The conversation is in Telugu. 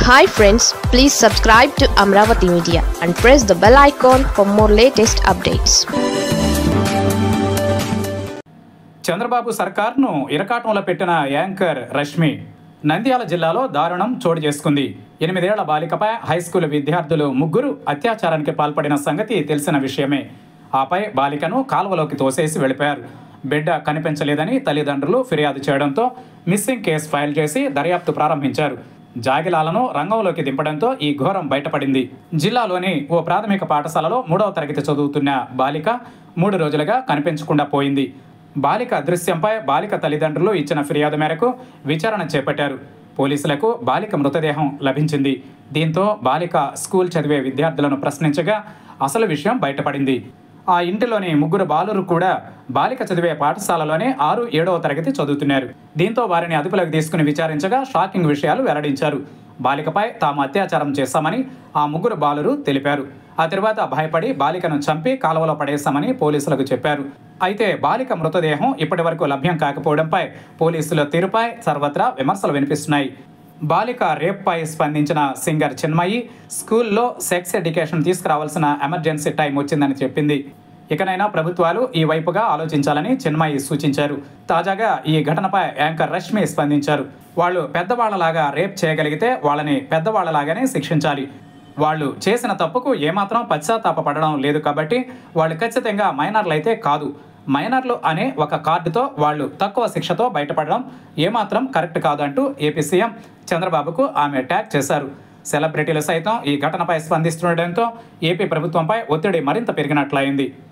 Hi friends, please subscribe to Amravati Media and press the bell icon for more latest updates. Chandrababu సర్కార్ను ఇరకాటంలో పెట్టిన యాంకర్ రష్మి. నంద్యాల జిల్లాలో దారుణం చోటు చేసుకుంది. 8 ఏళ్ల బాలికపై హైస్కూల్ విద్యార్థులు 3 అత్యాచారానికి పాల్పడిన సంగతి తెలిసిన విషయమే. ఆపై బాలికను కాలువలోకి తోసేసి వెళ్ళిపోయారు. బిడ్డ కనిపించలేదని తల్లిదండ్రులు ఫిర్యాదు చేయడంతో మిస్సింగ్ కేసు ఫైల్ చేసి దర్యాప్తు ప్రారంభించారు. జాగిలాలను రంగంలోకి దింపడంతో ఈ ఘోరం బయటపడింది. జిల్లాలోని ఓ ప్రాథమిక పాఠశాలలో 3వ తరగతి చదువుతున్న బాలిక 3 రోజులుగా కనిపించకుండా పోయింది. బాలిక అదృశ్యంపై బాలిక తల్లిదండ్రులు ఇచ్చిన ఫిర్యాదు మేరకు విచారణ చేపట్టారు. పోలీసులకు బాలిక మృతదేహం లభించింది. దీంతో బాలిక స్కూల్ చదివే విద్యార్థులను ప్రశ్నించగా అసలు విషయం బయటపడింది. ఆ ఇంటిలోని 3 బాలురు కూడా బాలిక చదివే పాఠశాలలోనే 6, 7వ తరగతి చదువుతున్నారు. దీంతో వారిని అదుపులోకి తీసుకుని విచారించగా షాకింగ్ విషయాలు వెల్లడించారు. బాలికపై తాము అత్యాచారం చేశామని ఆ 3 బాలురు తెలిపారు. ఆ తర్వాత భయపడి బాలికను చంపి కాలువలో పడేశామని పోలీసులకు చెప్పారు. అయితే బాలిక మృతదేహం ఇప్పటి వరకు లభ్యం కాకపోవడంపై పోలీసుల తీరుపై సర్వత్రా విమర్శలు వినిపిస్తున్నాయి. బాలిక రేప్పై స్పందించిన సింగర్ చిన్మయి స్కూల్లో సెక్స్ ఎడ్యుకేషన్ తీసుకురావాల్సిన ఎమర్జెన్సీ టైం వచ్చిందని చెప్పింది. ఇకనైనా ప్రభుత్వాలు ఈ వైపుగా ఆలోచించాలని చిన్మయి సూచించారు. తాజాగా ఈ ఘటనపై యాంకర్ రష్మి స్పందించారు. వాళ్ళు పెద్దవాళ్లలాగా రేప్ చేయగలిగితే వాళ్ళని పెద్దవాళ్లలాగానే శిక్షించాలి. వాళ్ళు చేసిన తప్పుకు ఏమాత్రం పశ్చాత్తాపపడడం లేదు కాబట్టి వాళ్ళు ఖచ్చితంగా మైనర్లైతే కాదు. మైనర్లు అనే ఒక కార్డుతో వాళ్ళు తక్కువ శిక్షతో బయటపడడం ఏమాత్రం కరెక్ట్ కాదంటూ ఏపీ సీఎం చంద్రబాబుకు ఆమె ట్యాగ్ చేశారు. సెలబ్రిటీలు సైతం ఈ ఘటనపై స్పందిస్తుండటంతో ఏపీ ప్రభుత్వంపై ఒత్తిడి మరింత పెరిగినట్లయింది.